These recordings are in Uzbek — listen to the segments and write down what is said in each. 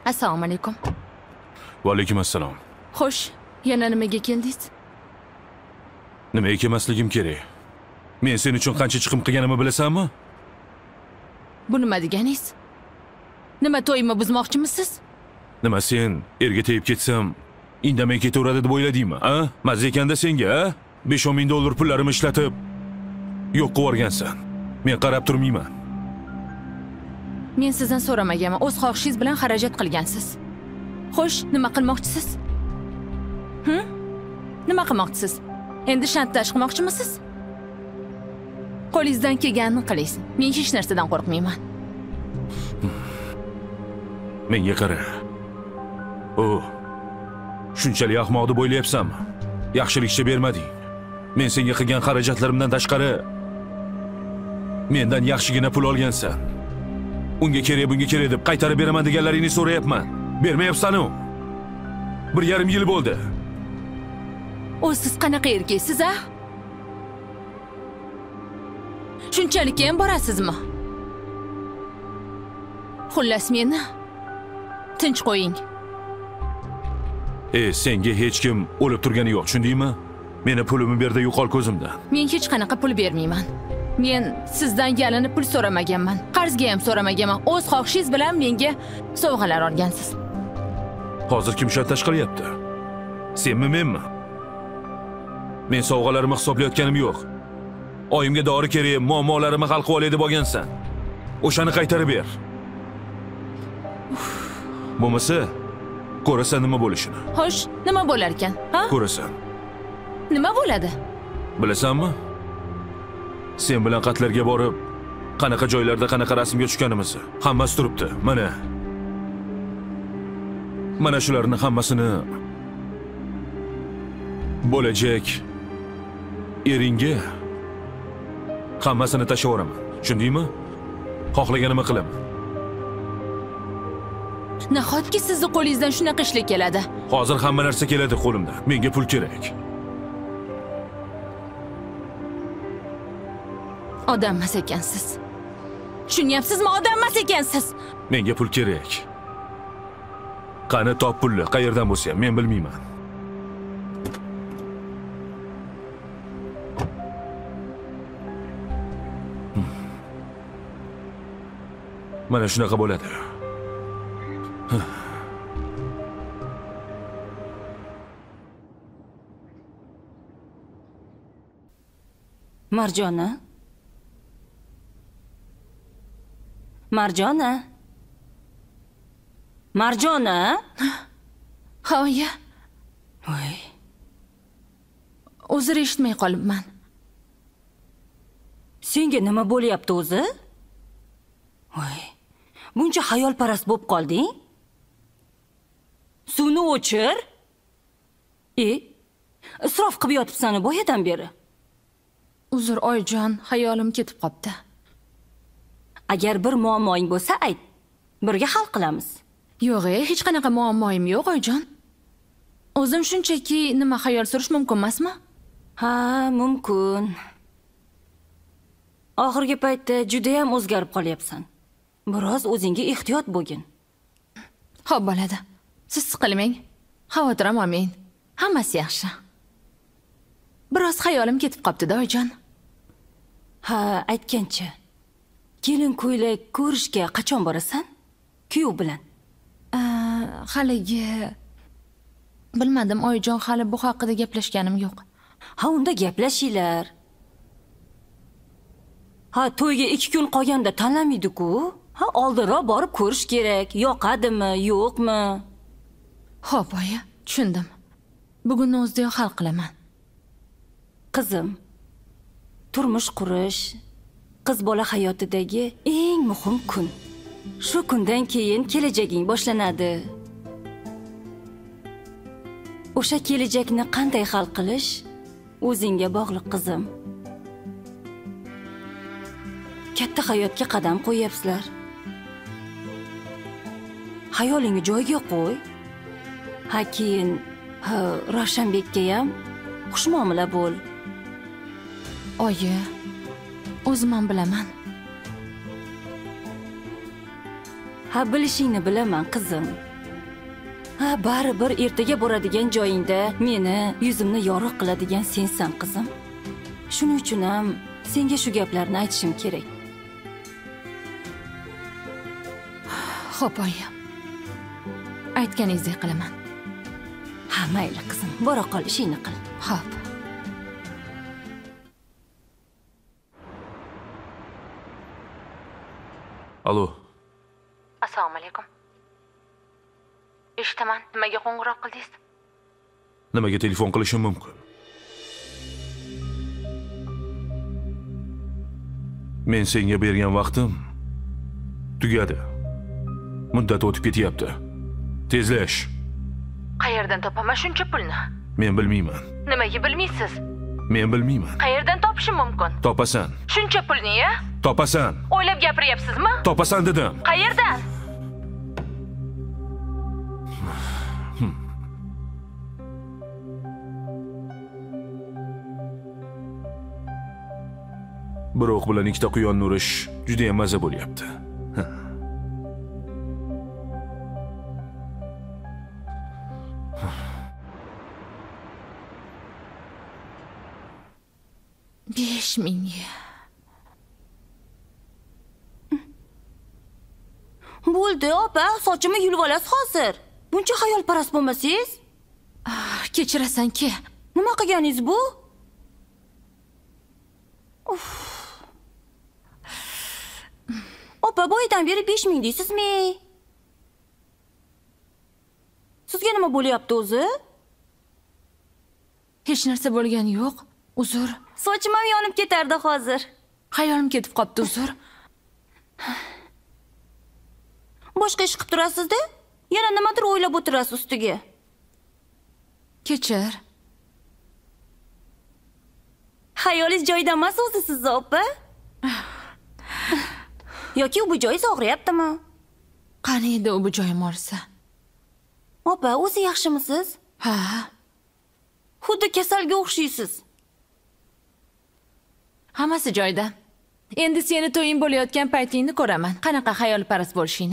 Assalomu alaykum. Va alaykum assalom. Xo'sh, yana nimaga keldingiz? Nimaga kelmasligim kerak? Men sen uchun qancha chiqim qilganimni bilasanmi? Bu nima deganingiz? Nima to'yimni buzmoqchimisiz? Nima sen erga tegib ketsam, indamay ketaveradi deb o'yladingmi, ha? Mazza ekanda senga, ha? 5-10 ming dollar pullarimni ishlatib yo'q qilib yuborgansan. Men qarab turmayman. Men sizdan so'ramaganman, o'z xohishingiz bilan xarajat qilgansiz. Xo'sh, nima qilmoqchisiz? Nima qilmoqchisiz? Endi shantaj qilmoqchimisiz? Qo'lingizdan kelganini qiling. Men hech narsadan qo'rqmayman. Menga qara. Shunchalik ahmoq deb o'ylayapsanmi? Yaxshilikcha bermading. Men senga qilgan xarajatlarimdan tashqari mendan yaxshigina pul olgansan. Unga kerak, bunga kerak deb qaytarib beraman deganlaringni so'rayapman. Bermayapsan-ku. 1,5 yil bo'ldi. Siz qanaqa erkaksiz, a? Shunchalik ham borasizmi? Xullas meni tinch qo'ying. Senga hech kim o'lib turgani yo'q, tushundingmi? Meni pulimni berdi, yo'qol ko'zimdan. Men hech qanaqa pul bermayman. Men sizdan yalinib pul so'ramaganman. Qarzga ham so'ramaganman. O'z xohishingiz bilan menga sovg'alar olgansiz. Hozir kim shantaj qilyapti? Senmi, menmi? Men sovg'alarimni hisoblayotganim yo'q. Oyimga dori kerak, muammolarimni hal qilib olay deb olgansan. O'shani qaytarib ber. Bo'lmasa, ko'rasan nima bo'lishini. Xo'sh, nima bo'lar ekan, ha? Ko'rasan. Nima bo'ladi? Bilasanmi? Sen bilan qatlarga borib, qanaqa joylarda qanaqa rasmga tushganimizni hammasi turibdi. Mana shularni hammasini bo'lajak eringga hammasini tashlab yuboraman. Tushundingmi? Xohlaganimni qilaman. Nahotki sizni qo'lingizdan shunaqa ishlik keladi? Hozir hamma narsa keladi qo'limdan. Menga pul kerak. Odam emas ekansiz. Tushunyapsizmi? Odam emas ekansiz. Menga pul kerak. Qani top pulni, qayerdan bo'lsa ham men bilmayman. Mana shunaqa bo'ladi. Marjona? Marjona? Marjona? Ha, oyi. Voy. O'zim eshitmay qolibman. Senga nima bo'lyapti o'zi? Voy. Buncha xayolparast bo'lib qolding? Suvni o'chir. Isrof qilib yotibsan boyadan beri. Uzr oyijon, xayolim ketib qopti. Agar bir muammoing bo'lsa ayt. Birga hal qilamiz. Yo'q, hech qanaqa muammoim yo'q oyijon. O'zim shunchaki nima xayol surish mumkin emasmi? Ha, mumkin. Oxirgi paytda juda ham o'zgarib qolyapsan. Biroz o'zingga ehtiyot bo'lgin. Xo'p bo'ladi. Siz siqilmang, xavotir olmang. Hammasi yaxshi. Biroz xayolim ketib qopti-da, oyijon. Ha, aytgancha. Kelin ko'ylak ko'rishga qachon borasan? Kuyov bilan. Haligi bilmadim, oyijon, hali bu haqida gaplashganim yo'q. Ha, unda gaplashinglar. Ha, to'yga 2 kun qolganda tanlamaydi-ku. Ha, oldinroq borib ko'rish kerak. Yoqadimi, yo'qmi? Xo'p, oyi, tushundim. Bugunni o'zidayoq hal qilaman. Qizim, turmush qurish qiz bola hayotidagi eng muhim kun. Shu kundan keyin kelajaging boshlanadi. O'sha kelajakni qanday hal qilish o'zingga bog'liq, qizim. Katta hayotga qadam qo'yapsizlar. Xayolingni joyiga qo'y. Ha, keyin Ravshanbekka ham xushmuomala bo'l. Oyi, o'zim ham bilaman. Ha, bilishingni bilaman, qizim. Ha, baribir ertaga boradigan joyingda meni yuzimni yorug' qiladigan sensan, qizim. Shuning uchun ham senga shu gaplarni aytishim kerak. Xo'p, oyi. Aytganingizdek qilaman. Ha, mayli qizim, bora qol, ishingni qil. Xo'p. Alo. Assalomu alaykum. Eshitaman. Nimaga qo'ng'iroq qildingiz? Nimaga telefon qilishim mumkin? Men senga bergan vaqtim tugadi. Muddat o'tib ketyapti. Tezlash. Qayerdan topaman shuncha pulni? Men bilmayman. Nimaga bilmaysiz? Men bilmayman. Qayerdan topishim mumkin? Topasan. Shuncha pulni-ya? Topasan. O'ylab gapiryapsizmi? Topasan dedim. Qayerdan? Bir o'q bilan ikkita quyonni urish juda ham maza bo'lyapti. Besh ming. Bo'ldi, opa, sochimni yulib olasiz hozir. Buncha xayolparast bo'lmasangiz? Kechirasan-ki. Nima qilganingiz bu? Opa, boyadan beri 5000 deysizmi? Sizga nima bo'lyapti o'zi? Hech narsa bo'lgani yo'q. Uzr. Sochim ham yonib ketardi hozir. Xayolim ketib qopti, uzr. Boshqa ish qilib turasiz-da? Yana nimadir o'ylab o'tirasiz ustiga. Kechir. Xayolingiz joyida emas o'zi sizni, opa? Yoki bu joyingiz og'riyaptimi? Qani edi u bu joyim og'risa? Opa, o'zi yaxshimisiz? Ha. Xuddi kasalga o'xshaysiz. Hammasi joyida. Endi seni to'ying bo'layotgan paytingni ko'raman. Qanaqa xayolparast bo'lishingni.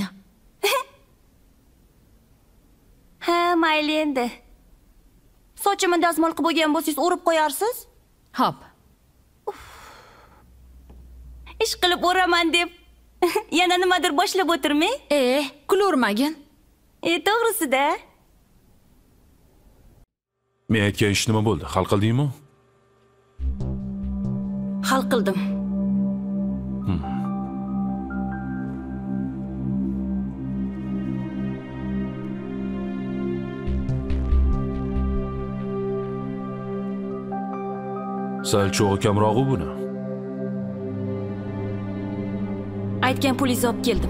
Ha, mayli endi. Sochimni dazmol qilib bo'lgan bo'lsangiz, o'rib qo'yarsiz? Hop. Ish qilib o'raman deb yana nimadir boshlab o'tirmay? Kulurmagin. To'g'risida. Men aytgan ish nima bo'ldi? Hal qildingmi? Hal qildim. Sal cho'g'i kamroq buni. Aytgan pulingizni olib keldim.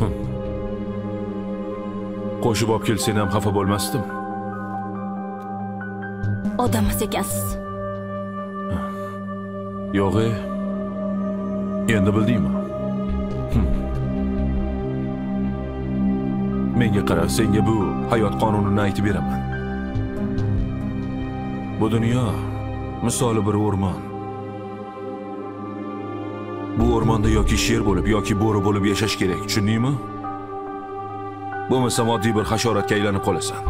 Qo'shib olib kelsan ham xafa bo'lmasdim. Odam emas ekansiz. Yo'q, endi bildingmi? Menga qara, senga bu hayot qonunini aytib beraman. Bu dunyo misoli bir o'rmon. Bu o'rmonda yoki sher bo'lib, yoki bo'ri bo'lib yashash kerak, tushundingmi? Bo'lmasa moddiy bir hasharotga aylanib qolasan.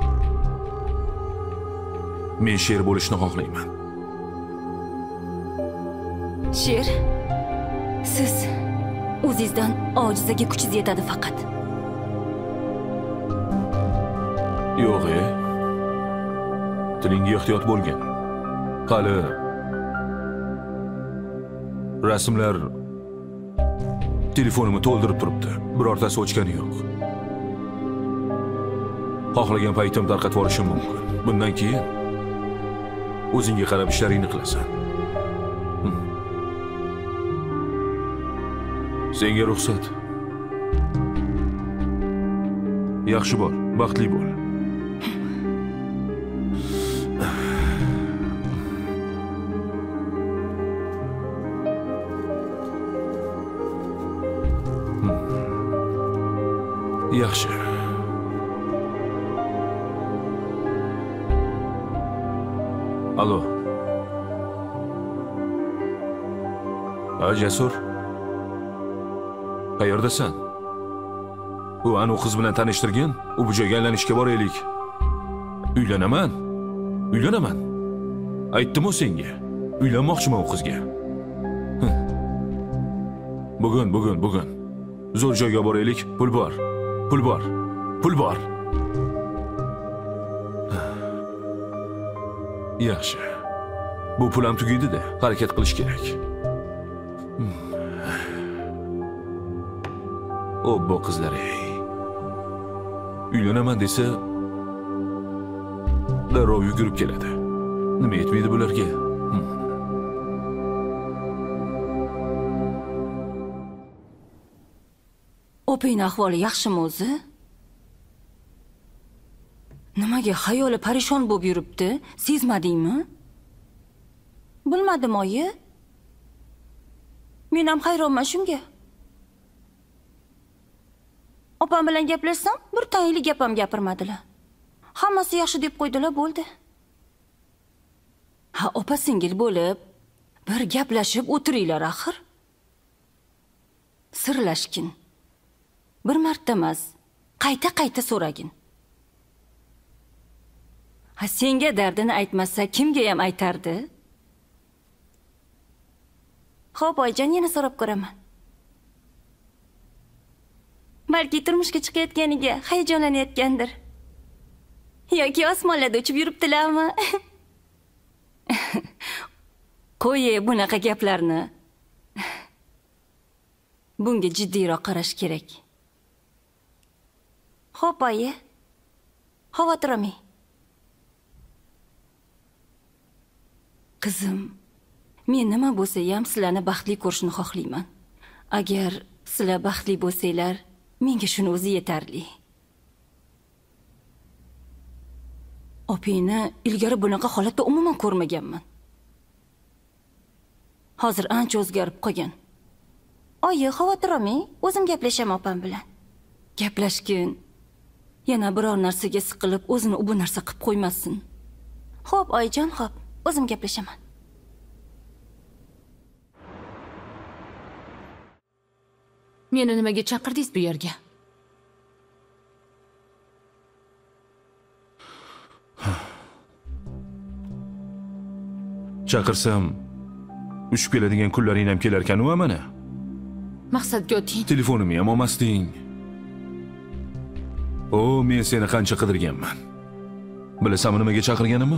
Men sher bo'lishni xohlayman. Sher, siz o'zingizdan ojizaga kuchingiz yetadi faqat. Yo'q, tilingga ehtiyot bo'lgin. Qali rasmlar telefonimni to'ldirib turibdi. Birortasi o'chgani yo'q. Xohlagan paytim tarqatib yuborishim mumkin. Bundan keyin o'zingga qarab ishlaringni qilasan. Senga ruxsat. Yaxshi bo'l, baxtli bo'l. Yaxshi. Alo. Jasur. Qayerdasan? U anu qiz bilan tanishtirgin, u bu joyga aylanishga boraylik. Uylanaman. Uylanaman. Aytdim-ku senga. Uylanmoqchiman u qizga. Bugun. Zo'r joyga boraylik. Pul bor. Pul bor. Yaxshi. Bu pul ham tugaydi-da, harakat qilish kerak. Obbo qizlar ey. Uylanaman desa, darrov yugurib keladi. Nima etmaydi bularga? Oping ahvoli yaxshimi o'zi? Nimaga xayoli parishon bo'lib yuribdi? Sezmadingmi? Bilmadim, oyi. Men ham hayronman shunga. Opam bilan gaplashsam, bir tayinli gap ham gapirmadilar. Hammasi yaxshi deb qo'ydilar, bo'ldi. Ha, opa-singil bo'lib, bir gaplashib o'tiringlar axir. Sirlashgin. Bir marta emas, qayta so'ragin. Ha, senga dardini aytmasa, kimga ham aytardi? Xo'p, oyijon, yana so'rab ko'raman. Balki turmushga chiqayotganiga hayajonlanayotgandir. Yoki osmonlarda uchib yuribdilarmi? Qo'y, bunaqa gaplarni. Bunga jiddiyroq qarash kerak. Xo'p, oyi. Xavotir olmang. Qizim, men nima bo'lsa ham sizlarni baxtli ko'rishni xohlayman. Agar sizlar baxtli bo'lsanglar, menga shuni o'zi yetarli. Opingni ilgari bunaqa holatda umuman ko'rmaganman. Hozir ancha o'zgarib qolgan. Oyi, xavotir olmang, o'zim gaplashaman opam bilan. Gaplashgin. Yana biror narsaga siqilib, o'zini u bu narsa qilib qo'ymasin. Xo'p, oyijon, xo'p. O'zim gaplashaman. Meni nimaga chaqirdingiz bu yerga? Chaqirsam, uchib keladigan kunlaring ham kelar ekan-ku mana. Maqsadga o'ting. Telefonimni ham olmasding. O, men seni qancha qidirganman. Bilasanmi nimaga chaqirganimni?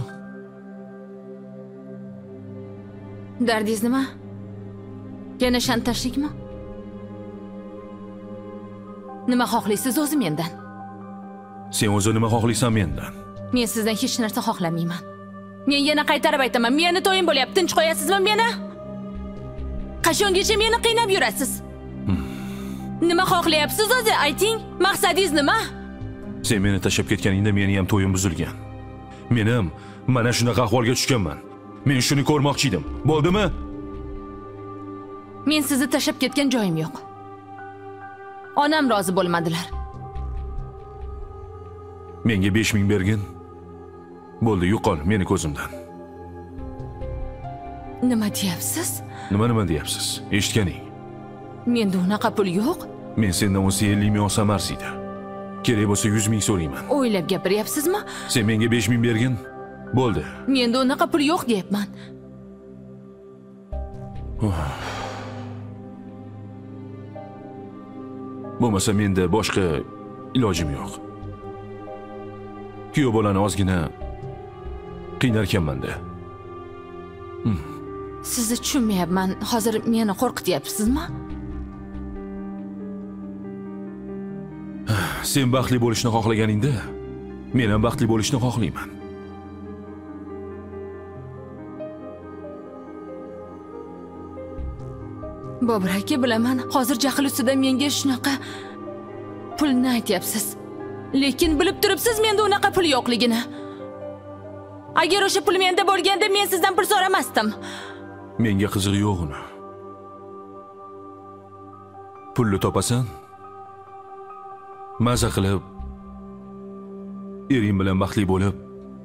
Dardingiz nima? Yana shantajlikmi? Nima xohlaysiz o'zi mendan? Sen o'zi nima xohlaysan mendan? Men sizdan hech narsa xohlamayman. Men yana qaytarib aytaman, meni to'yim bo'lyapti, tinch qo'yasizmi meni? Qachongacha meni qiynab yurasiz? Nima xohlayapsiz o'zi? Ayting, maqsadingiz nima? Sen meni tashlab ketganingda meni ham to'yim buzilgan. Men ham mana shunaqa ahvolga tushganman. Men shuni ko'rmoqchi edim. Bo'ldimi? Men sizni tashlab ketgan joyim yo'q. Onam rozi bo'lmadilar. Menga 5000 bergin. Bo'ldi, yo'qol meni ko'zimdan. Nima deyapsiz? Nima deyapsiz? Eshitganing. Menda unaqa pul yo'q. Men sendan 50 ming olsam arziydi. Kerak bo'lsa 100 ming so'rayman. O'ylab gapiryapsizmi? Sen menga 5000 bergin. Bo'ldi. Menda unaqa pul yo'q deyapman. Bo'lmasa menda boshqa ilojim yo'q. Kuyov bolani ozgina qiynar ekanman-da. Sizni tushunmayapman. Hozir meni qo'rqityapsizmi? Sen baxtli bo'lishni xohlaganingda, men ham baxtli bo'lishni xohlayman. Bobur aka, bilaman, hozir jahl ustida menga shunaqa pulni aytyapsiz. Lekin bilib turibsiz menda unaqa pul yo'qligini. Agar o'sha pul menda bo'lganda men sizdan pul so'ramasdim. Menga qizig'i yo'q uni. Pulni topasan, maza qilib, ering bilan baxtli bo'lib,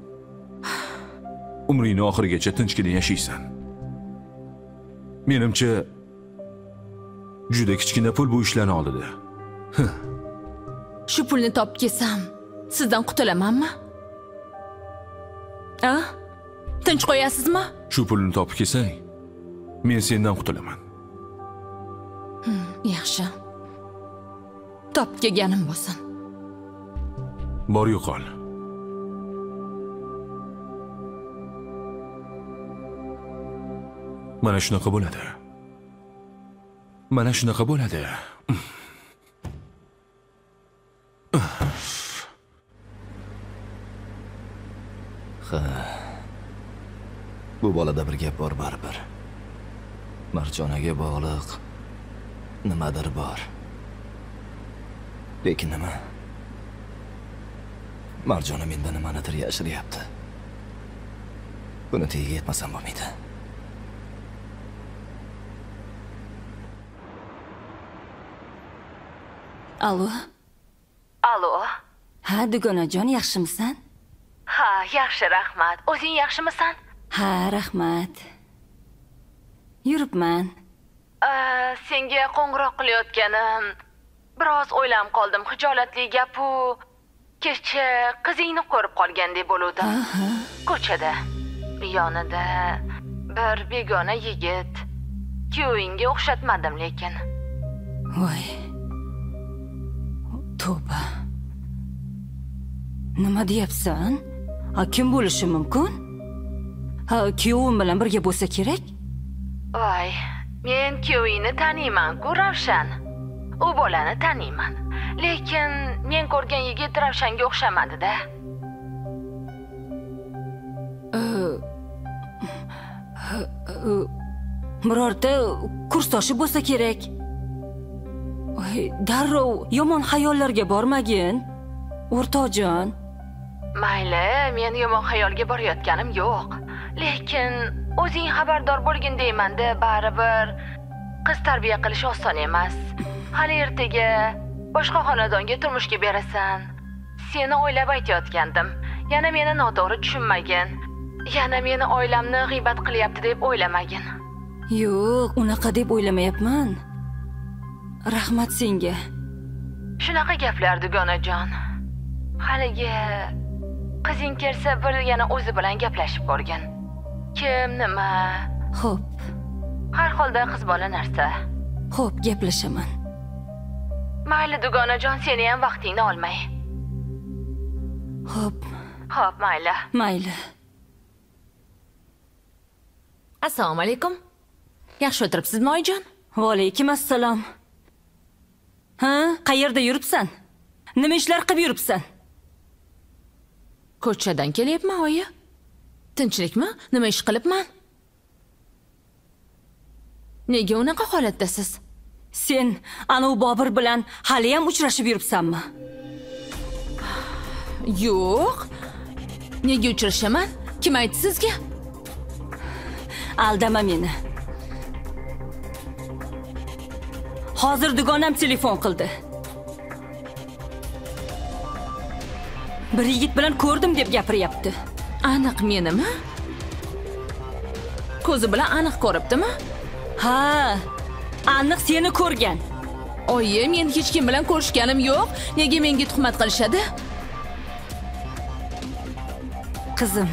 umringni oxirigacha tinchgina yashaysan. Menimcha, juda kichkina pul bu ishlarni oldida. Shu pulni topib kelsam, sizdan qutulamanmi? A? Tinch qo'yasizmi? Shu pulni topib kelsang, men sendan qutulaman. Yaxshi. Topib kelganim bo'lsin. Bor yo'qol. Mana shunaqa bo'ladi. Mana shunaqa bo'ladi. Ha. Bu bolada bir gap bor baribir. Marjonaga bog'liq nimadir bor. Lekin nima? Marjona mendan nimanidir yashiryapti. Buni tagiga yetmasam bo'lmaydi. Alo. Alo. Ha, Dugonajon, yaxshimisan? Ha, yaxshi, rahmat. O'zing yaxshimisan? Ha, rahmat. Yuribman. Senga qo'ng'iroq qilayotganim biroz o'ylanib qoldim. Hijolatli gap-u. Kecha qizingni ko'rib qolgandek bo'ldim. Ko'chada. Yonida bir begona yigit. Kuyovingga o'xshatmadim lekin. Voy. Tavba. Nima deyapsan? Kim bo'lishi mumkin? Kuyovim bilan birga bo'lsa kerak? Voy, men kuyovingni taniyman-ku, Ravshan. U bolani taniyman. Lekin men ko'rgan yigit Ravshanga o'xshamadi-da. Birorta kursdoshi bo'lsa kerak. Darrov yomon xayollarga bormagin, o'rtoqjon. Mayli, men yomon xayolga borayotganim yo'q. Lekin o'zing xabardor bo'lgin deyman-da, baribir qiz tarbiya qilish oson emas. Hali ertaga boshqa xonadonga turmushga berasan. Seni o'ylab aytayotgandim. Yana meni noto'g'ri tushunmagin. Yana meni oilamni g'iybat qilyapti deb o'ylamagin. Yo'q, unaqa deb o'ylamayapman. Rahmat senga. Shunaqa gaplar, Dugonajon. Haligi qizing kelsa bir yana o'zi bilan gaplashib ko'rgin. Kim, nima? Xo'p. Har holda qiz bola narsa. Xo'p, gaplashaman. Mayli, Dugonajon, seni ham vaqtingni olmay. Xo'p. Xo'p, mayli. Mayli. Assalomu alaykum. Yaxshi o'tiribsizmi, oyijon? Va alaykum assalom. Ha, qayerda yuribsan? Nima ishlar qilib yuribsan? Ko'chadan kelyapman, oyi. Tinchlikmi? Nima ish qilibman? Nega unaqa holatdasiz? Sen anav Bobur bilan hali ham uchrashib yuribsanmi? Yo'q. Nega uchrashaman? Kim aytdi sizga? Aldama meni. Hozir dugonam telefon qildi. Bir yigit bilan ko'rdim deb gapiryapti. Aniq menimi? Ko'zi bilan aniq ko'ribdimi? Ha, aniq seni ko'rgan. Oyi, men hech kim bilan ko'rishganim yo'q. Nega menga tuhmat qilishadi? Qizim.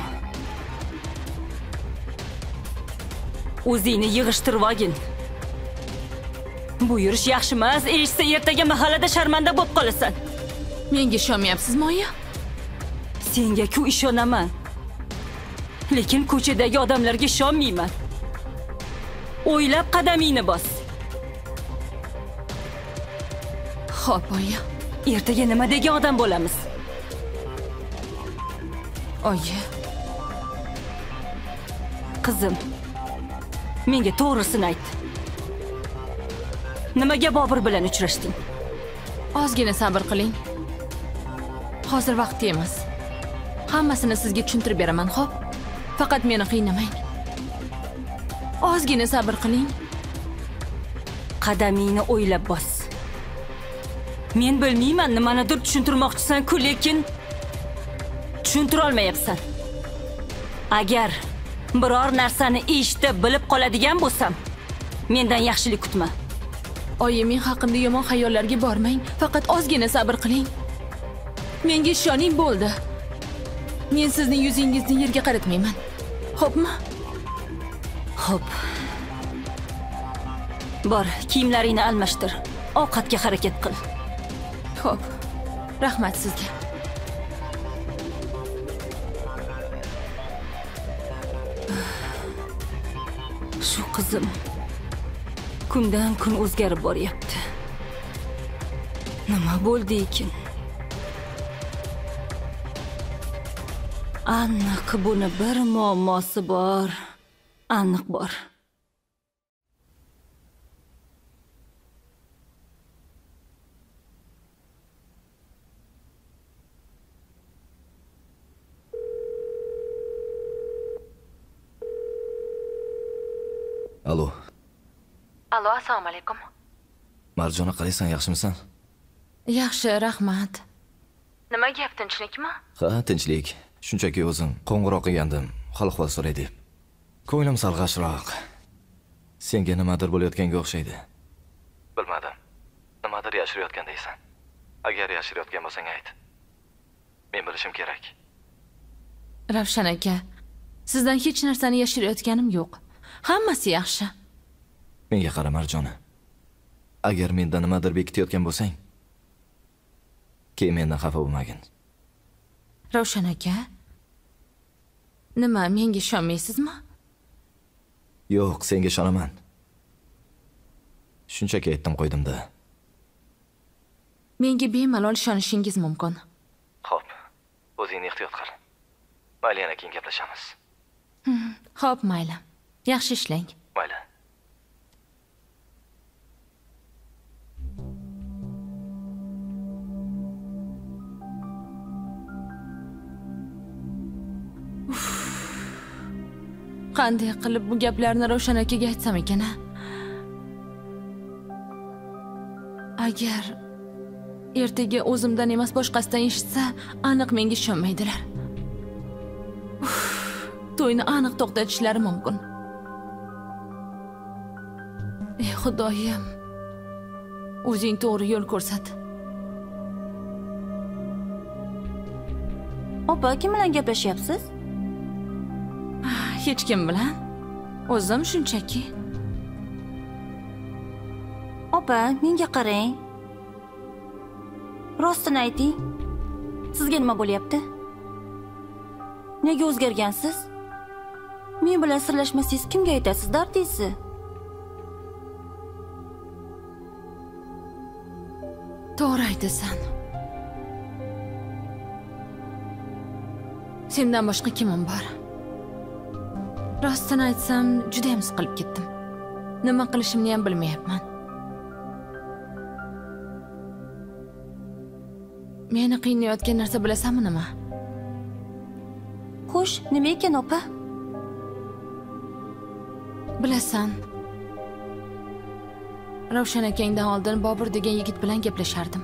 O'zingni yig'ishtirib olgin. Bu yurish yaxshi emas. Eshitsa ertaga mahallada sharmanda bo'lib qolasan. Menga ishonmayapsizmi, oyi? Senga-ku ishonaman. Lekin ko'chadagi odamlarga ishonmayman. O'ylab qadamingni bos. Xo'p, oyi. Ertaga nima degan odam bo'lamiz? Oyi. Qizim, menga to'g'risini ayt. Nimaga Bobur bilan uchrashding? Ozgina sabr qiling. Hozir vaqti emas. Hammasini sizga tushuntirib beraman, xo'p? Faqat meni qiynamang. Ozgina sabr qiling. Qadamingni o'ylab bos. Men bilmayman, nimanidir tushuntirmoqchisan-ku, lekin tushuntira olmayapsan. Agar biror narsani eshitib bilib qoladigan bo'lsam, mendan yaxshilik kutma. Oyi, men haqimda yomon xayollarga bormang. Faqat ozgina sabr qiling. Menga ishoning bo'ldi. Men sizning yuzingizni yerga qaratmayman. Xo'pmi? Xo'p. Bor, kiyimlaringni almashtir. Ovqatga harakat qil. Xo'p. Rahmat sizga. Shu qizim kundan kun o'zgarib boryapti. Nima bo'ldi ekan? Aniq buni bir muammosi bor. Aniq bor. Alo. Alo, assalomu alaykum. Marjona, qalaysan, yaxshimisan? Yaxshi, rahmat. Nima gap, tinchlikmi? Ha, tinchlik. Shunchaki o'zim qo'ng'iroq qilgandim, hol-ahvol so'ray deb. Ko'nglim sal g'ashroq. Senga nimadir bo'layotganga o'xshaydi. Bilmadim. Nimadir yashirayotgandaysan. Agar yashirayotgan bo'lsang ayt. Men bilishim kerak. Ravshan aka, sizdan hech narsani yashirayotganim yo'q. Hammasi yaxshi. Menga qara, Marjona. Agar mendan nimadir bekitayotgan bo'lsang, keyin mendan xafa bo'lmagin. Ravshan aka, nima, menga ishonmaysizmi? Yo'q, senga ishonaman. Shunchaki aytdim qo'ydim-da. Menga bemalol ishonishingiz mumkin. Xo'p, o'zingni ehtiyot qil. Mayli, yana keyin gaplashamiz. Xo'p, mayli. Yaxshi ishlang. Mayli. Qanday qilib bu gaplarni Ravshan akaga aytsam ekan-a? Agar ertaga o'zimdan emas boshqasidan eshitsa, aniq menga ishonmaydilar. To'yni aniq to'xtatishlari mumkin. Ey Xudoyim, o'zing to'g'ri yo'l ko'rsat. Opa, kim bilan gaplashyapsiz? Hech kim bilan. O'zim shunchaki. Opa, menga qarang. Rostini ayting. Sizga nima bo'lyapti? Nega o'zgargansiz? Men bilan sirlashmasangiz kimga aytasiz dardingizni? To'g'ri aytasan. Sendan boshqa kimim bor? Rostini aytsam, juda ham siqilib ketdim. Nima qilishimni ham bilmayapman. Meni qiynayotgan narsa bilasanmi nima? Xo'sh, nima ekan, opa? Bilasan. Ravshan akangdan oldin Bobur degan yigit bilan gaplashardim.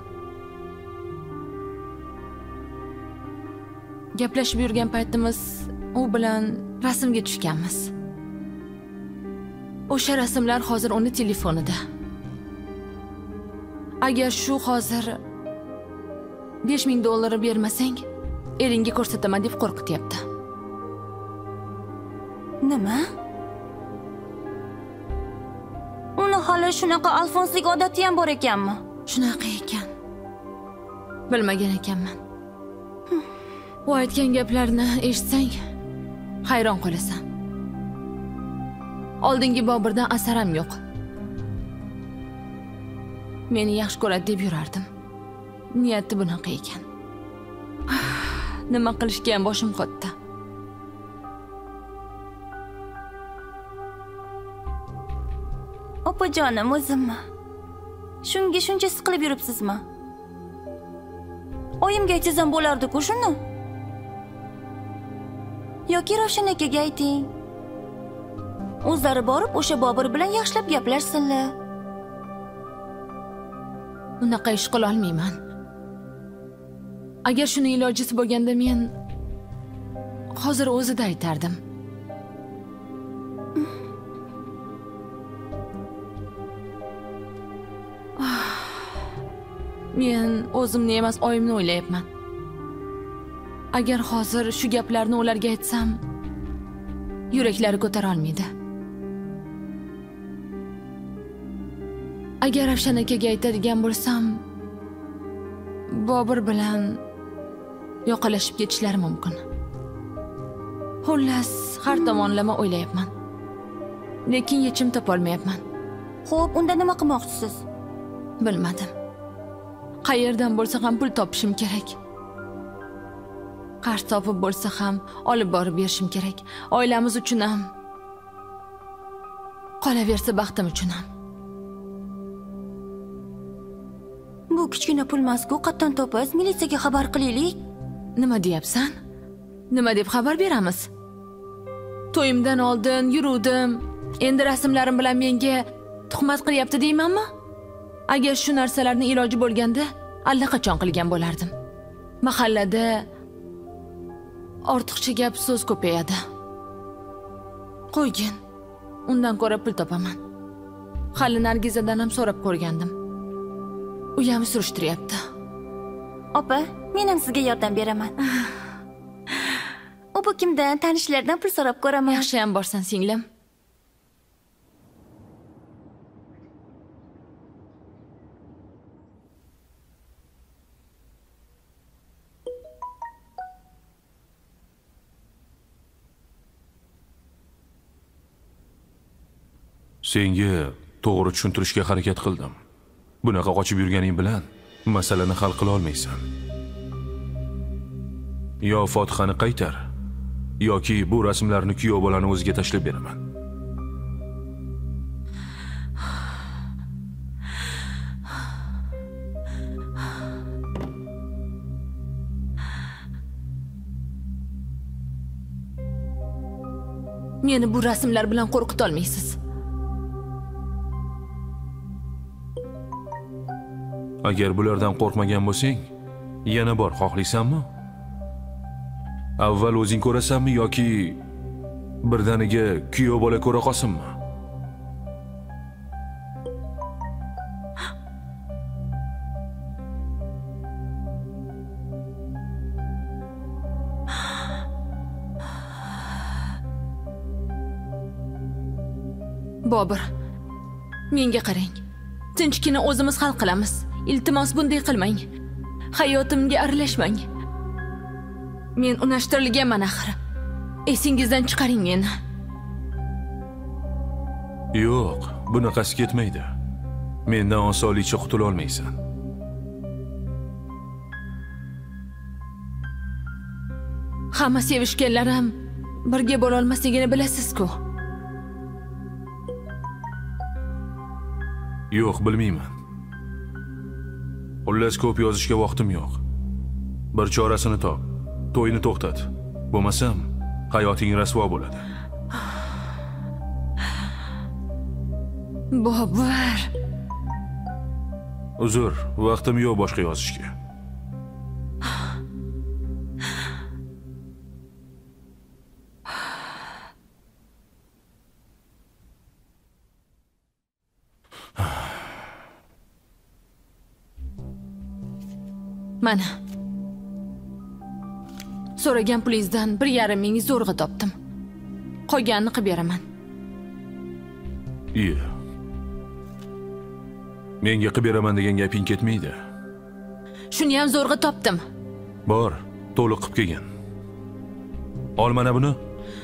Gaplashib yurgan paytimiz u bilan rasmga tushganmiz. O'sha rasmlar hozir uni telefonida. Agar shu hozir $5000 bermasang, eringga ko'rsataman deb qo'rqityapti. Nima? Uni hali shunaqa alfonslik odati ham bor ekanmi? Shunaqa ekan. Bilmagan ekanman. U aytgan gaplarni eshitsang, hayron qolasan. Oldingi Boburdan asar ham yo'q. Meni yaxshi ko'radi deb yurardim. Niyati bunaqa ekan. Nima qilishga ham boshim qotdi. Opajonim, o'zimmi? Shunga shuncha siqilib yuribsizmi? Oyimga aytsangiz ham bo'lardi-ku shuni. Yoki Ravshan akaga ayting. O'zlari borib o'sha Bobur bilan yaxshilab gaplashsinlar. Unaqa ish qila olmayman. Agar shuni ilojisi bo'lganda men hozir o'zida aytardim. Men o'zimni emas, oyimni o'ylayapman. Agar hozir shu gaplarni ularga aytsam, yuraklari ko'tara olmaydi. Agar Ravshan akaga aytadigan bo'lsam, Bobur bilan yoqalashib ketishlari mumkin. Xullas, har tomonlama o'ylayapman. Lekin yechim topa olmayapman. Xo'p, unda nima qilmoqchisiz? Bilmadim. Qayerdan bo'lsa ham pul topishim kerak. Qarz topib bo'lsa ham olib borib berishim kerak. Oilamiz uchun ham, qolaversa baxtim uchun ham. Bu kichkina pul emas-ku, qattan topasiz, militsiyaga xabar qilaylik. Nima deyapsan? Nima deb xabar beramiz? To'yimdan oldin yuruvdim. Endi rasmlarim bilan menga tuhmat qilyapti deymanmi? Agar shu narsalarning iloji bo'lganda, allaqachon qilgan bo'lardim. Mahallada ortiqcha gap so'z ko'payadi. Qo'ygin. Undan ko'ra pul topaman. Hali Nargizadan ham so'rab ko'rgandim. U ham surishtiryapti. Opa, men ham sizga yordam beraman. Bu kimdan, tanishlardan pul so'rab ko'raman. Yaxshi ham borsan, singlim. Senga to'g'ri tushuntirishga harakat qildim. Bunaqa qochib yurganing bilan masalani hal qila olmaysan. Yo Fotihani qaytar, yoki bu rasmlarni kuyov bolani o'ziga tashlab beraman. Meni bu rasmlar bilan qo'rqita olmaysiz. Agar bulardan qo'rqmagan bo'lsang, yana bor, xohlaysanmi? Avval o'zing ko'rasanmi yoki birdaniga kuyov bola ko'ra qolsinmi? Bobur, menga qarang. Tinchgina o'zimiz hal qilamiz. Iltimos bunday qilmang. Hayotimga aralashmang. Men unashtirilganman axir. Esingizdan chiqaring meni. Yo'q, bunaqasi ketmaydi. Mendan osonlikcha qutula olmaysan. Hamma sevishganlar ham birga bo'la olmasligini bilasiz-ku. Yo'q, bilmayman. Xullas, ko'p yozishga vaqtim yo'q. Bir chorasini top. To'yni to'xtat. Bo'lmasam, hayoting rasvo bo'ladi. Bobur. Uzr, vaqtim yo'q boshqa yozishga. Mana. So'ragan pulingizdan 1,5 ming zo'rg'a topdim. Qolganini qilib beraman. Iya. Menga qilib beraman degan gaping ketmaydi. Shuni ham zo'rg'a topdim. Bor, to'liq qilib kelgan. Ol mana buni.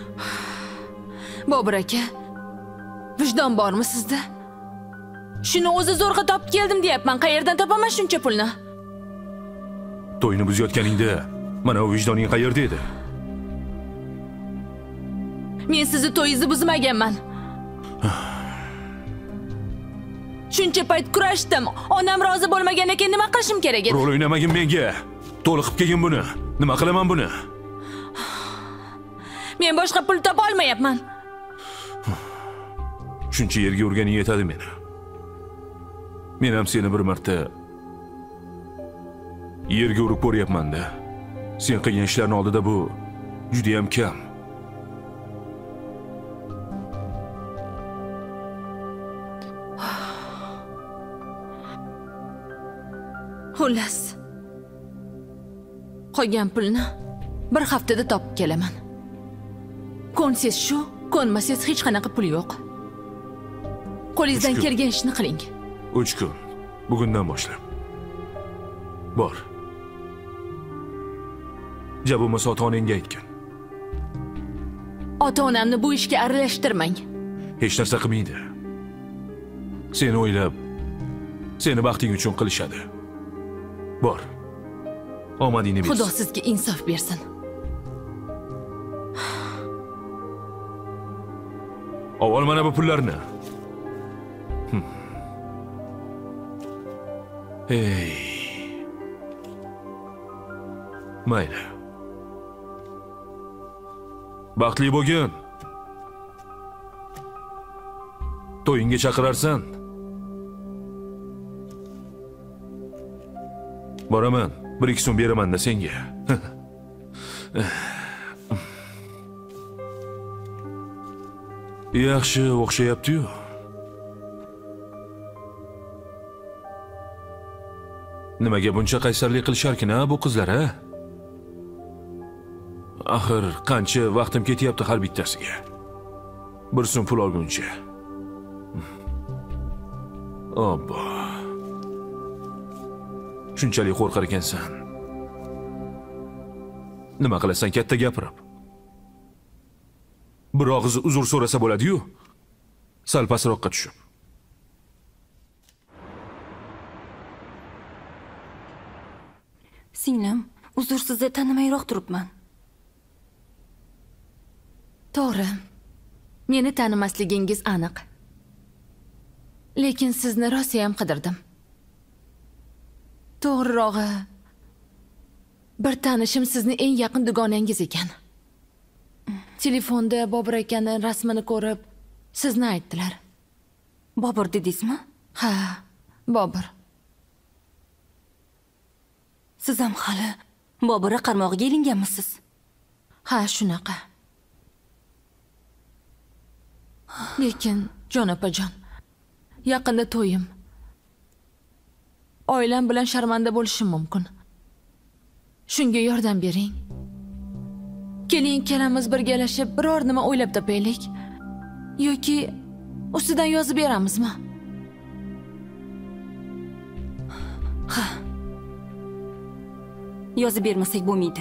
Bobur aka, vijdon bormi sizda? Shuni o'zi zo'rg'a topib keldim deyapman. Qayerdan topaman shuncha pulni? To'yni buzayotganingda mana u vijdoning qayerda edi? Men sizni to'yingizni buzmaganman. Shuncha payt kurashdim. Onam rozi bo'lmagan ekan, nima qilishim kerak edi? Rol o'ynamagin menga. To'liq qilib kelgin buni. Nima qilaman buni? Men boshqa pul topa olmayapman. Shuncha yerga urganing yetadi meni. Men ham seni bir marta yerga urib ko'ryapman-da. Sen qilgan ishlarning oldida bu juda ham kam. Xullas, qolgan pulni Bir haftada topib kelaman. Ko'nsiz shu, ko'nmasiz hech qanaqa pul yo'q. Qo'lingizdan kelgan ishni qiling. 3 kun. Bugundan boshlab. Bor. Jabomasa ota-onangga aytgin. Ota-onamni bu ishga aralashtirmang. Hech narsa qilmaydi. Seni o'ylab, seni baxting uchun qilishadi. Bor. Omadingni ber. Xudo sizga insof bersin. Avval mana bu pullarni. Hey. Mayli. Baxtli bo'lgin. To'yingga chaqirarsan. Boraman. 1-2 so'm beraman-da senga. Yaxshi o'xshayapti-yu. Nimaga buncha qaysarlik qilisharkin-a bu qizlar, ha? Axir qancha vaqtim ketyapti har bittasiga. 1 so'm pul olguncha. Obbo. Shunchalik qo'rqar ekansan. Nima qilasan katta gapirib? Bir og'iz uzr so'rasa bo'ladi-yu. Sal pastroqqa tushib. Singlim, uzr sizni tanimayroq turibman. To'g'ri. Meni tanimasligingiz aniq. Lekin sizni rosa ham qidirdim. To'g'rirog'i, bir tanishim sizni eng yaqin dugonangiz ekan. Telefonda Bobur akaning rasmini ko'rib, sizni aytdilar. Bobur dedingizmi? Ha, Bobur. Siz ham hali Bobur qarmog'iga ilinganmisiz? Ha, shunaqa. Lekin jon opajon, yaqinda to'yim. Oilam bilan sharmanda bo'lishim mumkin. Shunga yordam bering. Keling, ikkalamiz birgalashib biror nima o'ylab topaylik. Yoki ustidan yozib beramizmi? Ha. Yozib bermasak bo'lmaydi.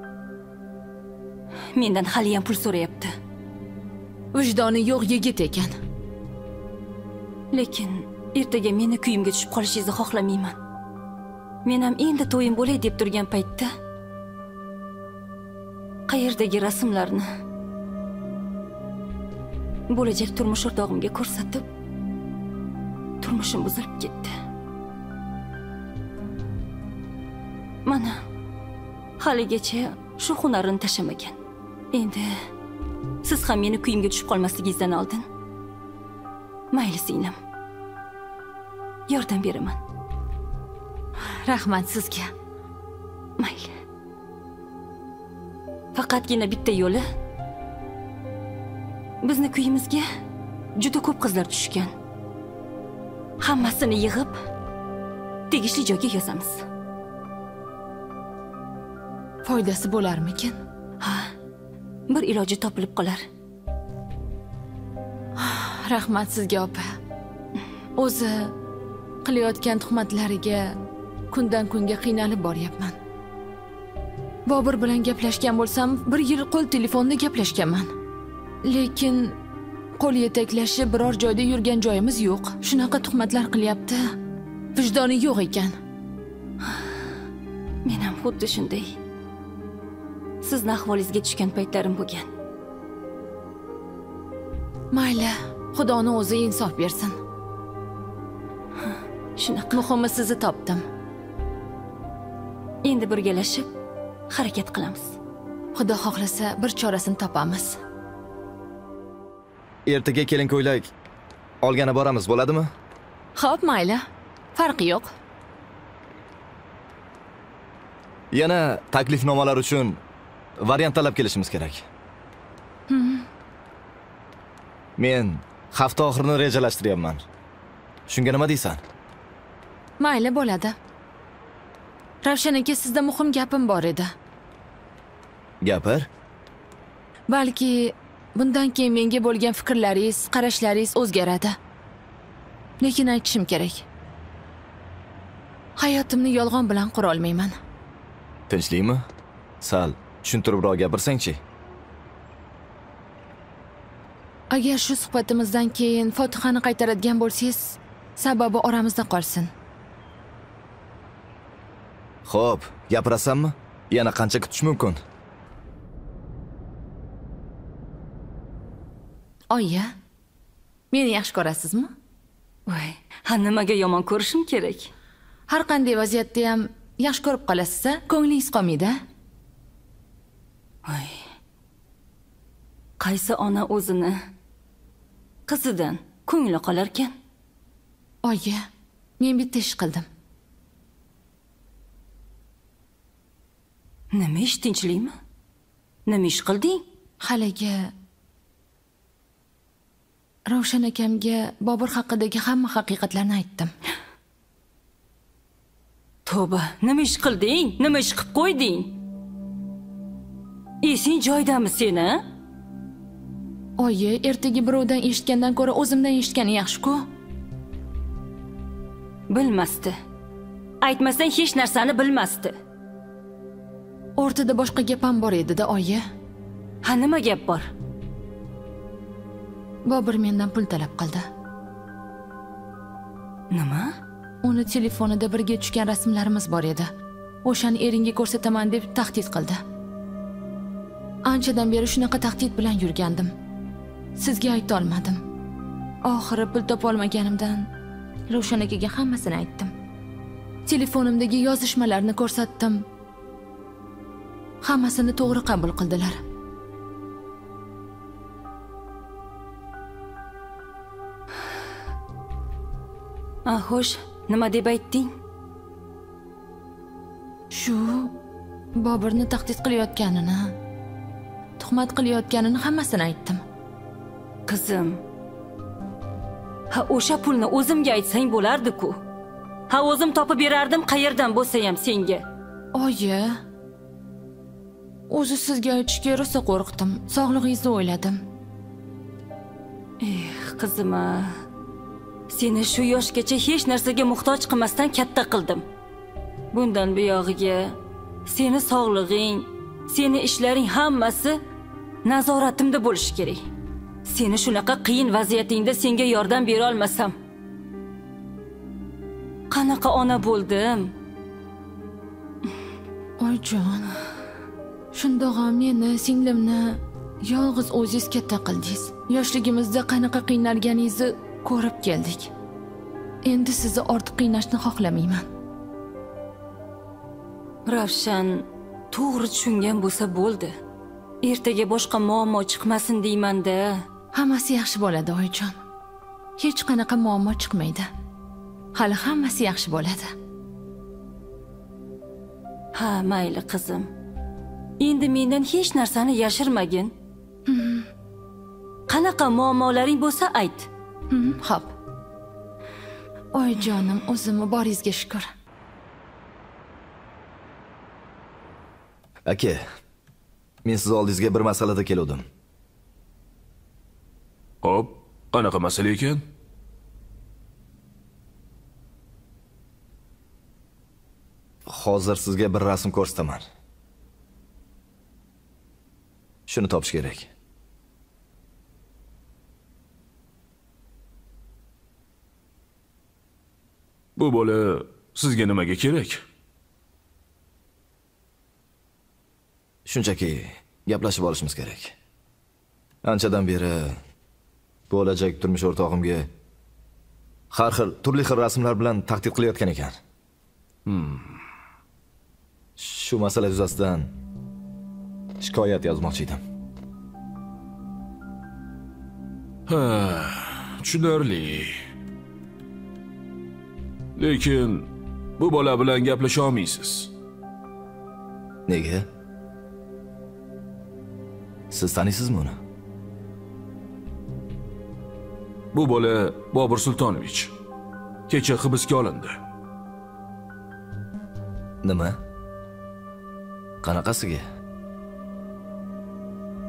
Mendan hali ham pul so'rayapti. Vijdoni yo'q yigit ekan. Lekin ertaga meni kuyimga tushib qolishingizni xohlamayman. Men ham endi to'yim bo'lay deb turgan paytda qayerdagi rasmlarni bo'lajak turmush o'rtog'imga ko'rsatib, turmushim buzilib ketdi. Mana haligacha shu hunarini tashamagan. Endi siz ham meni kuyimga tushib qolmasligingizdan oldin mayli singlim, yordam beraman. Rahmat sizga. Mayli. Faqatgina bitta yo'li, bizni kuyimizga juda ko'p qizlar tushgan. Hammasini yig'ib tegishli joyga yozamiz. Foydasi bo'larmikin? Ha, bir iloji topilib qolar. Rahmat sizga opa. O'zi qilayotgan tuhmatlariga kundan kunga qiynalib boryapman. Bobur bilan gaplashgan bo'lsam, 1 yil qo'l telefonda gaplashganman. Lekin qo'l yetaklashib biror joyda yurgan joyimiz yo'q. Shunaqa tuhmatlar qilyapti. Vijdoni yo'q ekan. Men ham xuddi shunday. Sizni ahvolingizga tushgan paytlarim bo'lgan. Mayli, Xudoning o'zi insof bersin. Shunaqa. Muhimi sizni topdim. Endi birgalashib harakat qilamiz. Xudo xohlasa bir chorasini topamiz. Ertaga kelin ko'ylak olgani boramiz, bo'ladimi? Xo'p, mayli. Farqi yo'q. Yana taklifnomalar uchun variant talab kelishimiz kerak. Men hafta oxirini rejalashtiryapman. Shunga nima deysan? Mayli, bo'ladi. Ravshan aka, sizda muhim gapim bor edi. Gapir. Balki bundan keyin menga bo'lgan fikrlaringiz, qarashlaringiz o'zgaradi. Lekin aytishim kerak. Hayotimni yolg'on bilan qura olmayman. Tinchlikmi? Sal tushuntiribroq gapirsang-chi. Agar shu suhbatimizdan keyin Fotihani qaytaradigan bo'lsangiz, sababi oramizda qolsin. Xo'p, gapirasanmi? Yana qancha kutish mumkin? Oyi, meni yaxshi ko'rasizmi? Voy, nimaga yomon ko'rishim kerak? Har qanday vaziyatda ham yaxshi ko'rib qolasiz-a? Ko'nglingiz qolmaydi. Voy. Qaysi ona o'zini qizidan ko'ngli qolar ekan? Oyi, men bitta ish qildim. Nima ish, tinchlikmi? Nima ish qilding? Haligi Ravshan akamga Bobur haqidagi hamma haqiqatlarni aytdim. Tavba, nima ish qilding? Nima ish qilib qo'yding? Esing joyidami seni? Oyi, ertaga birovdan eshitgandan ko'ra o'zimdan eshitgani yaxshi-ku. Bilmasdi. Aytmasdan hech narsani bilmasdi. O'rtada boshqa gap ham bor edi-da, oyi. Ha, nima gap bor? Bobur mendan pul talab qildi. Nima? Uni telefonida birga tushgan rasmlarimiz bor edi. O'shani eringga ko'rsataman deb tahdid qildi. Anchadan beri shunaqa tahdid bilan yurgandim. Sizga ayta olmadim. Oxiri pul topa olmaganimdan Ravshan akaga hammasini aytdim. Telefonimdagi yozishmalarni ko'rsatdim. Hammasini to'g'ri qabul qildilar. Xo'sh, nima deb aytding? Shu Boburni tahdid qilayotganini, tuhmat qilayotganini hammasini aytdim. Qizim, ha o'sha pulni o'zimga aytsang bo'lardi-ku. Ha o'zim topib berardim qayerdan bo'lsa ham senga. Oyi, o'zi sizga aytishga rosa qo'rqdim. Sog'lig'ingizni o'yladim. Qizim, seni shu yoshgacha hech narsaga muhtoj qilmasdan katta qildim. Bundan buyog'iga seni sog'lig'ing, seni ishlaring hammasi nazoratimda bo'lishi kerak. Seni shunaqa qiyin vaziyatingda senga yordam bera olmasam, qanaqa ona bo'ldim? Oyjon, shundoq ham meni, singlimni yolg'iz o'zingiz katta qildingiz. Yoshligimizda qanaqa qiynalganingizni ko'rib keldik. Endi sizni ortiq qiynashni xohlamayman. Ravshan to'g'ri tushungan bo'lsa bo'ldi. Ertaga boshqa muammo chiqmasin deyman-da. Hammasi yaxshi bo'ladi, oyijon. Hech qanaqa muammo chiqmaydi. Hali hammasi yaxshi bo'ladi. Ha, mayli qizim. Endi mendan hech narsani yashirmagin. Qanaqa muammolaring bo'lsa ayt. Xo'p. Oyijonim, o'zimni boringizga shukr. Aka, men siz oldingizga bir masalada keldim. Xo'p, qanaqa masala ekan? Hozir sizga bir rasm ko'rsataman. Shuni topish kerak. Bu bola sizga nimaga kerak? Shunchaki gaplashib olishimiz kerak. Anchadan beri bo'lajak turmush o'rtog'imga har xil, turli xil rasmlar bilan tahdid qilayotgan ekan. Shu masala yuzasidan shikoyat yozmoqchi edim. Ha, tushunarli. Lekin bu bola bilan gaplasha olmaysiz. Nega? Siz taniysizmi uni? Bu bola Bobur Sultonovich. Kecha hibsga olindi. Nima? Qanaqasiga?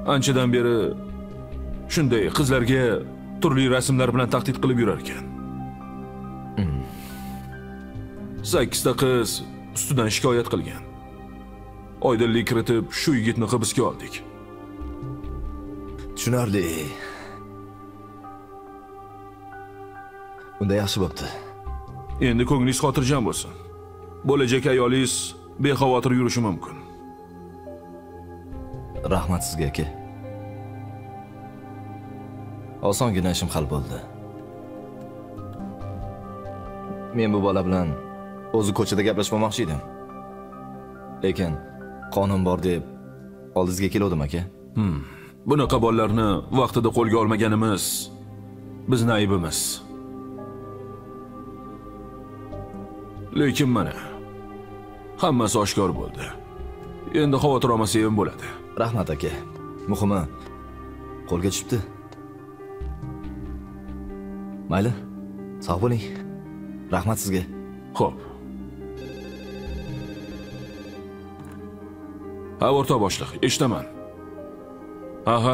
Anchadan beri shunday qizlarga turli rasmlar bilan tahdid qilib yurar ekan. 8 ta qiz ustidan shikoyat qilgan. Oydinlik kiritib, shu yigitni hibsga oldik. Tushunarli. Unda yaxshi bo'pti. Endi ko'nglingiz xotirjam bo'lsin. Bo'lajak ayolingiz bexavotir yurishi mumkin. Rahmat sizga aka. Osongina ishim hal bo'ldi. Men bu bola bilan o'zi ko'chada gaplashmoqchi edim. Lekin qonun bor deb oldingizga keldim aka. Bunaqa bolalarni vaqtida qo'lga olmaganimiz bizning aybimiz. Lekin mana hammasi oshkor bo'ldi. Endi xavotir olmasa ham bo'ladi. Rahmat aka. Muhimi qo'lga tushibdi. Mayli. Sog' bo'ling. Rahmat sizga. Xo'p. Ha, o'rtoq boshliq, eshitaman. Aha.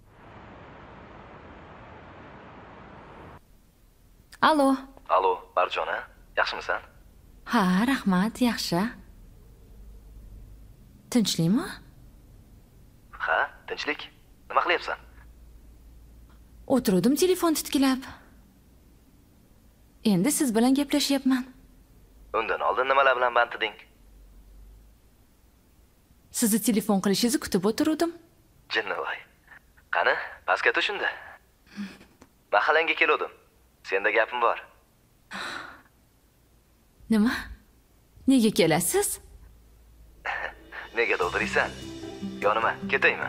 Alo. Alo, Barjona, yaxshimisan? Ha, rahmat, yaxshi. Tinchlikmi? Ha, tinchlik. Nima qilyapsan? O'tirdim telefon titkilab. Endi siz bilan gaplashyapman. Undan oldin nimalar bilan band eding? Sizni telefon qilishingizni kutib o'tirdim. Jinnivoy. Qani, pastga tushunda. Mahallangga keldim. Senda gapim bor. Nima? Nega kelasiz? Nega o'tiraysan? Yonima ketaymi?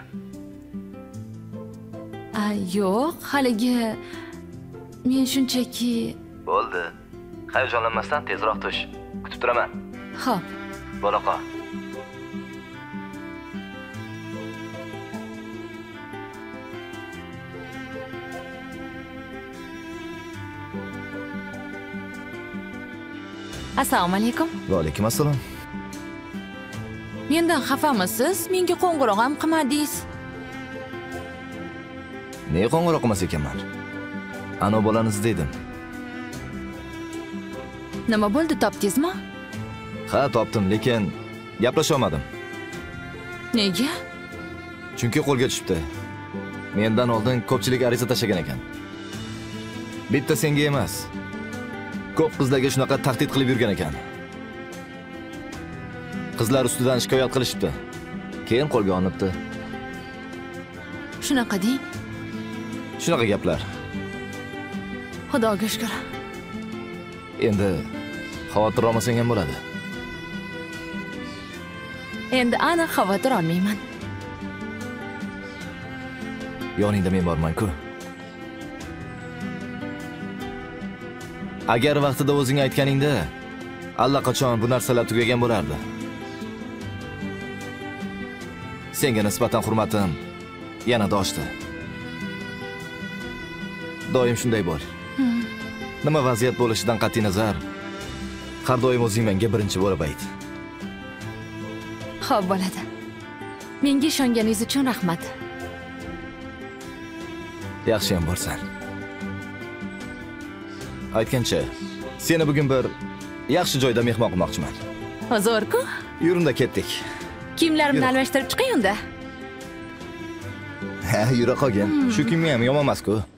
Yo'q, haligi men shunchaki Bo'ldi. Hayajonlanmasdan tezroq tush. Kutib turaman. Xo'p. Bo'la qol. Assalomu alaykum. Va alaykum assalom. Mendan xafamisiz? Menga qo'ng'iroq ham qilmadingiz. Ne qo'ng'iroq qilmas ekanman? Ana bolanizni dedim. Nima bo'ldi, topdingizmi? Ha, topdim, lekin gaplasha olmadim. Nega? Chunki qo'lga tushibdi. Mendan oldin ko'pchilik ariza tashlagan ekan. Bitta senga emas. Ko'p qizlarga shunaqa tahdid qilib yurgan ekan. Qizlar ustidan shikoyat qilishibdi. Keyin qo'lga olinibdi. Shunaqa deng. Shunaqa gaplar. Xudoga shukr. Endi xavotir olmasang ham bo'ladi. Endi aniq xavotir olmayman. Yoningda men borman-ku. Agar vaqtida o'zing aytganingda allaqachon bu narsalar tugagan bo'lardi. Senga nisbatan hurmatim yanada oshdi. Doim shunday bo'l. Nima vaziyat bo'lishidan qat'iy nazar, har doim o'zing menga birinchi bo'lib ayt. Xo'p, bo'ladi. Menga ishonganingiz uchun rahmat. Yaxshi ham borsan. Aytgancha, seni bugun bir yaxshi joyda mehmon qilmoqchiman. Zo'r-ku. Yurimda ketdik. Kiyimlarimni almashtirib chiqay unda. Ha, yura qolgin. Shu kiyim ham yomon emas-ku.